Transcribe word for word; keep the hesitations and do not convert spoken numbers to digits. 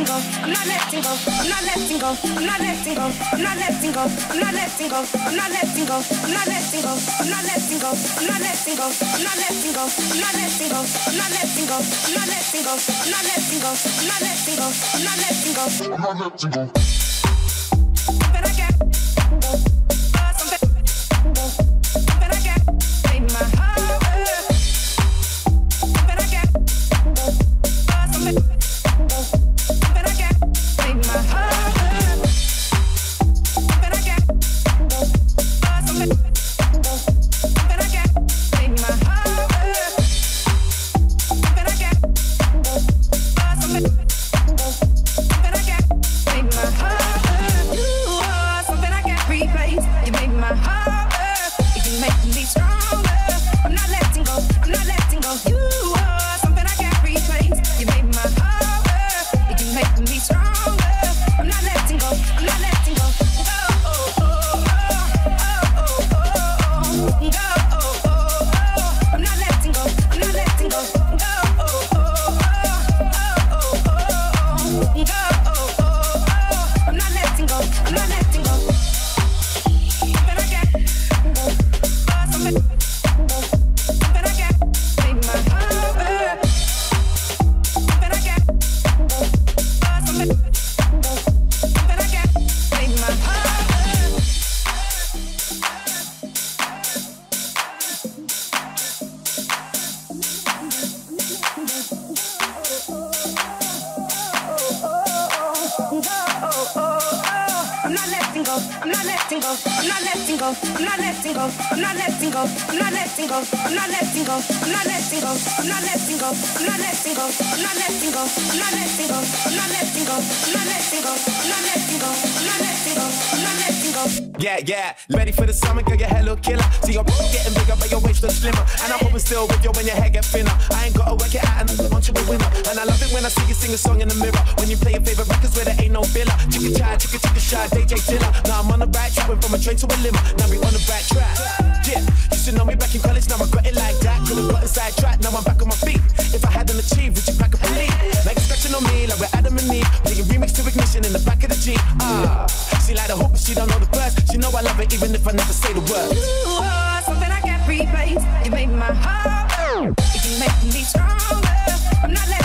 letting go, I'm not letting go, I'm not letting go, I'm not letting go, I'm not letting go, I'm not letting go, I'm not letting go, I'm not letting go, I'm not letting go, I'm not letting go, I'm not letting go, I'm not letting go, I'm not letting go, I'm not letting go, I'm not letting go, I'm not letting go, I'm not letting go, I'm not letting go. But I can't. Yeah, yeah, ready for the summer, girl, your hair look killer. See your b**** getting bigger, but your waist look slimmer. And I'm hoping still with you when your hair get thinner. I ain't gotta work it out and I want you a winner. And I love it when I see you sing a song in the mirror. When you play your favorite records where there ain't no filler. Chicka chai, chicka chicka shy, D J Tiller. Now I'm on the right track, went from a train to a limo. Now we on the right track. Yeah, you should know me back in college, now I got it like that. Could've got inside track, now I'm back on my feet. If I hadn't achieved, would you pack up and leave? Make a scratching on me like we're Adam and Eve. Playing remix to Ignition in the back of the Jeep. Ah, she like the hook, but she don't know the verse. She know I love it even if I never say the word. You are something I can't replace. You made my heart. You can make me stronger. I'm not letting